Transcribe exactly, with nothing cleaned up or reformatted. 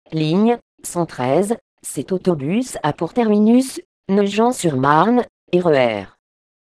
Ligne cent treize, cet autobus a pour terminus Nogent-sur-Marne, R E R.